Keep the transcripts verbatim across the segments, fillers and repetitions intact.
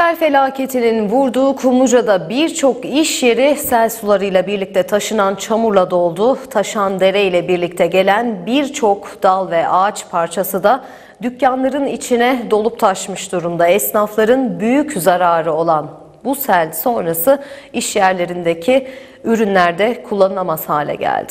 Sel felaketinin vurduğu Kumluca'da birçok iş yeri sel sularıyla birlikte taşınan çamurla doldu. Taşan dere ile birlikte gelen birçok dal ve ağaç parçası da dükkanların içine dolup taşmış durumda. Esnafların büyük zararı olan bu sel sonrası iş yerlerindeki ürünler de kullanılamaz hale geldi.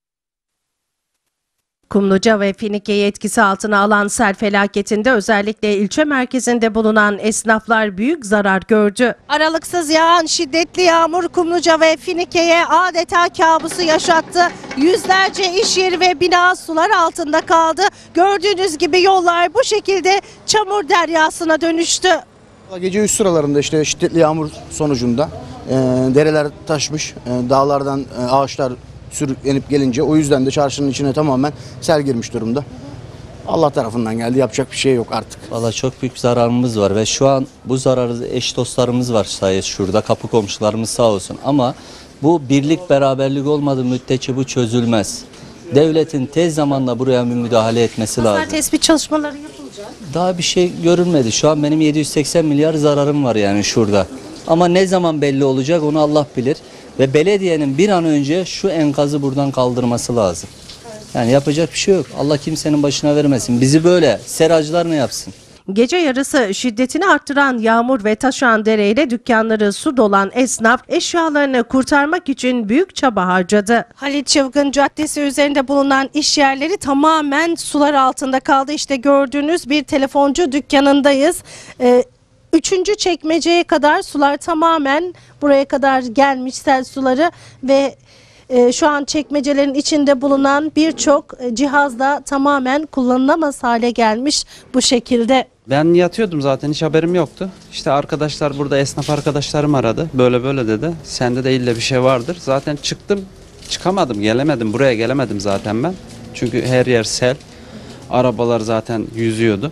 Kumluca ve Finike'yi etkisi altına alan sel felaketinde özellikle ilçe merkezinde bulunan esnaflar büyük zarar gördü. Aralıksız yağan şiddetli yağmur Kumluca ve Finike'ye adeta kabusu yaşattı. Yüzlerce iş yeri ve bina sular altında kaldı. Gördüğünüz gibi yollar bu şekilde çamur deryasına dönüştü. Gece üç sıralarında işte şiddetli yağmur sonucunda e, dereler taşmış, e, dağlardan e, ağaçlar sürüklenip gelince o yüzden de çarşının içine tamamen sel girmiş durumda. Allah tarafından geldi, yapacak bir şey yok artık. Valla çok büyük zararımız var ve şu an bu zararı eş dostlarımız var sayesinde şurada, kapı komşularımız sağ olsun. Ama bu birlik beraberlik olmadığı müddetçe bu çözülmez. Devletin tez zamanda buraya bir müdahale etmesi lazım. Hasar tespit çalışmaları yapılacak. Daha bir şey görülmedi. Şu an benim yedi yüz seksen milyar zararım var yani şurada. Ama ne zaman belli olacak onu Allah bilir. Ve belediyenin bir an önce şu enkazı buradan kaldırması lazım. Yani yapacak bir şey yok. Allah kimsenin başına vermesin. Bizi böyle seracılar ne yapsın? Gece yarısı şiddetini arttıran yağmur ve taşan dereyle dükkanları su dolan esnaf eşyalarını kurtarmak için büyük çaba harcadı. Halit Çılgın Caddesi üzerinde bulunan iş yerleri tamamen sular altında kaldı. İşte gördüğünüz bir telefoncu dükkanındayız. Ee, Üçüncü çekmeceye kadar sular tamamen buraya kadar gelmiş, sel suları ve e, şu an çekmecelerin içinde bulunan birçok cihaz da tamamen kullanılamaz hale gelmiş bu şekilde. Ben yatıyordum zaten, hiç haberim yoktu. İşte arkadaşlar burada, esnaf arkadaşlarım aradı. Böyle böyle dedi. Sende de illa bir şey vardır. Zaten çıktım, çıkamadım, gelemedim. Buraya gelemedim zaten ben. Çünkü her yer sel. Arabalar zaten yüzüyordu.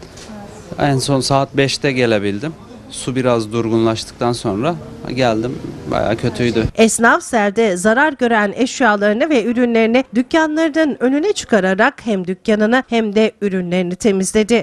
En son saat beşte gelebildim. Su biraz durgunlaştıktan sonra geldim. Bayağı kötüydü. Esnaf selde zarar gören eşyalarını ve ürünlerini dükkanlarının önüne çıkararak hem dükkanını hem de ürünlerini temizledi.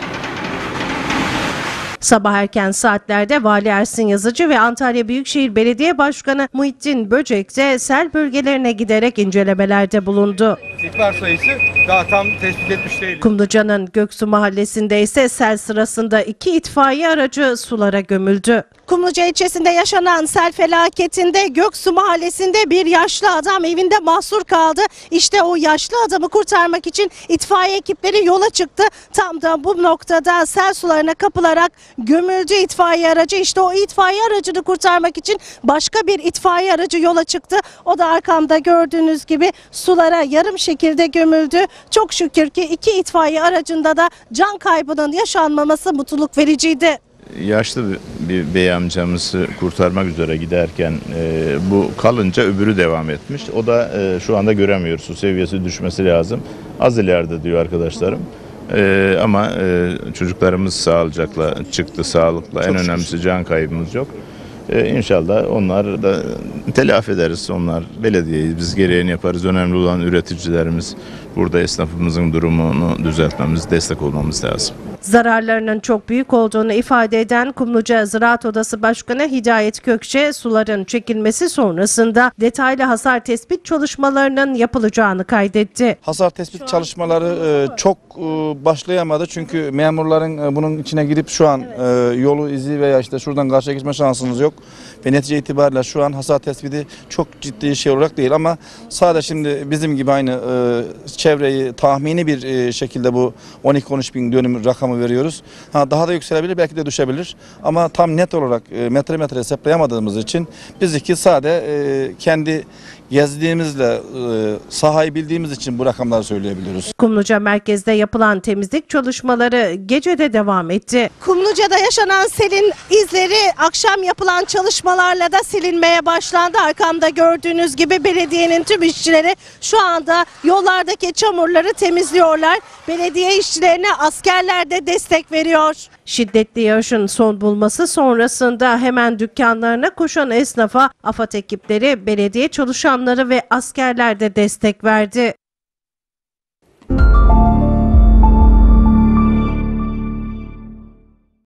Sabah erken saatlerde Vali Ersin Yazıcı ve Antalya Büyükşehir Belediye Başkanı Muhittin Böcek de sel bölgelerine giderek incelemelerde bulundu. İhbar sayısı daha tam tespit etmiş değil. Kumluca'nın Göksu Mahallesi'nde ise sel sırasında iki itfaiye aracı sulara gömüldü. Kumluca ilçesinde yaşanan sel felaketinde Göksu Mahallesi'nde bir yaşlı adam evinde mahsur kaldı. İşte o yaşlı adamı kurtarmak için itfaiye ekipleri yola çıktı. Tam da bu noktada sel sularına kapılarak gömüldü itfaiye aracı. İşte o itfaiye aracını kurtarmak için başka bir itfaiye aracı yola çıktı. O da arkamda gördüğünüz gibi sulara yarım şekilde gömüldü. Çok şükür ki iki itfaiye aracında da can kaybının yaşanmaması mutluluk vericiydi. Yaşlı bir bey amcamızı kurtarmak üzere giderken e, bu kalınca öbürü devam etmiş. O da e, şu anda göremiyoruz. Su seviyesi düşmesi lazım. Az ileride diyor arkadaşlarım. E, ama e, çocuklarımız sağlıcakla çıktı, sağlıkla. Çok en önemlisi şükür. Can kaybımız yok. E, İnşallah onlar da telafi ederiz. Onlar belediyeyiz. Biz gereğini yaparız. Önemli olan üreticilerimiz. Burada esnafımızın durumunu düzeltmemiz, destek olmamız lazım. Zararlarının çok büyük olduğunu ifade eden Kumluca Ziraat Odası Başkanı Hidayet Kökçe, suların çekilmesi sonrasında detaylı hasar tespit çalışmalarının yapılacağını kaydetti. Hasar tespit çalışmaları çok başlayamadı çünkü memurların bunun içine girip şu an yolu izi veya işte şuradan karşıya geçme şansınız yok. Ve netice itibariyle şu an hasar tespiti çok ciddi şey olarak değil ama sadece şimdi bizim gibi aynı çevreyi tahmini bir şekilde bu on iki on üç bin dönüm rakamı veriyoruz. Ha, daha da yükselebilir, belki de düşebilir ama tam net olarak metre metre hesaplayamadığımız için biz iki sade kendi gezdiğimizle sahayı bildiğimiz için bu rakamları söyleyebiliyoruz. Kumluca merkezde yapılan temizlik çalışmaları gecede devam etti. Kumluca'da yaşanan selin izleri akşam yapılan çalışmalarla da silinmeye başlandı. Arkamda gördüğünüz gibi belediyenin tüm işçileri şu anda yollardaki çamurları temizliyorlar. Belediye işçilerine askerler de destek veriyor. Şiddetli yağışın son bulması sonrasında hemen dükkanlarına koşan esnafa AFAD ekipleri, belediye çalışanları ve askerler de destek verdi.